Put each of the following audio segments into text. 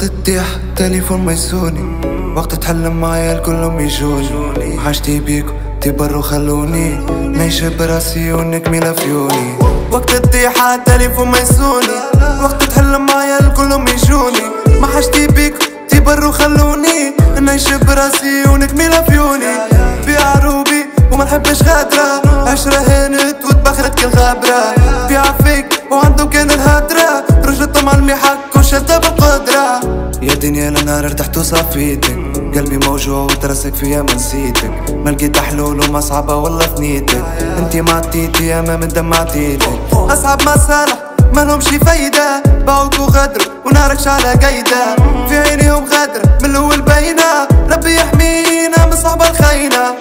وقت تطيح تليفون ما يسوني، وقت تحلم معايا الكلهم يجوني. وحشتي بيكو تبروا خلوني نعيش براسي ونكمل فيوني. وقت تطيح التليفون ما يسوني، وقت تحلم معايا الكلهم يجوني. ما حشتي بيكو تبروا خلوني نعيش براسي ونكمل فيوني. بيع روبي وما نحبش غادرة، عشرة هانت وتبخرت كالغابرة. بيع فيك وعنده كان الهدرة، رجل طمع المحك وشدة بقدرة. يا دنيا لنهار ارتحت وصفيتك، قلبي موجوع وترسك فيا ما نسيتك. ما لقيت حلول وما صعبة والله ثنيتك، انتي ما عطيتي يا ما من دم عطيتك. اصحاب مصالح مالهمش فايدة، باعوك وغدروا ونارك شعلة قايدة. في عينيهم غدر من الاول باينة، ربي يحمينا من صحبة الخاينة.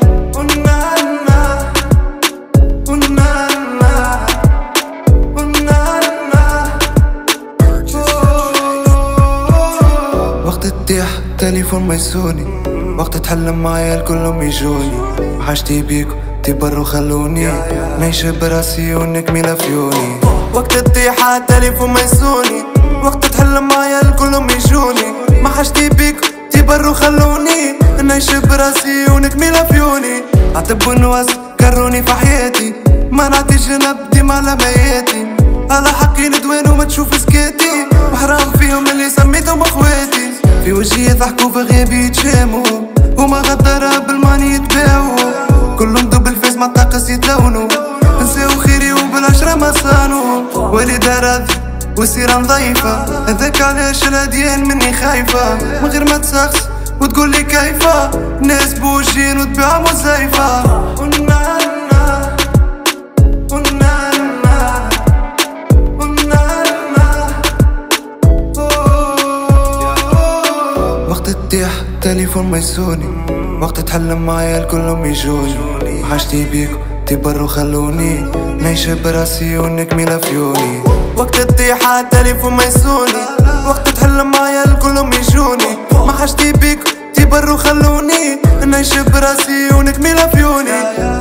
وقت تطيح تليفون ما يسوني، وقت تحلم معايا الكلهم يجوني. وحشتي بيكو تبروا خلوني نعيش براسي ونكمل فيوني. وقت تطيح التليفون ما يسوني، وقت تحلم معايا الكلهم يجوني. ما حشتي بيكو تبروا خلوني نعيش براسي ونكمل فيوني. عتب ونواس كروني في حياتي، ما نعطي جنب ديما على مياتي. على حقي ندوان وما تشوف سكاتي، وحرام فيهم اللي سميتهم اخواتي. في وجهي يضحكوا في غيابي يتشاموا، وما غدارة بالماني يتباعوا. كلهم دوب الفيس ما طاقس يتلونوا، نساو خيري وبالعشرة ما صانوا. والد راضي وسيرة نظيفة، هذاك علاش الهديان مني خايفة. من غير ما تسخس وتقولي كيفا، ناس بوجين وتبيع مزيفة. وقت تطيح تليفون ما يسوني، وقت تحلم معايا الكلهم يجوني. وحشتي بيكو تبروا خلوني نعيش براسي ونكمل فيوني. وقت تطيح التليفون ما يسوني، وقت تحلم معايا الكلهم يجوني. ما حشتي بيكو تبروا خلوني نعيش براسي ونكمل فيوني.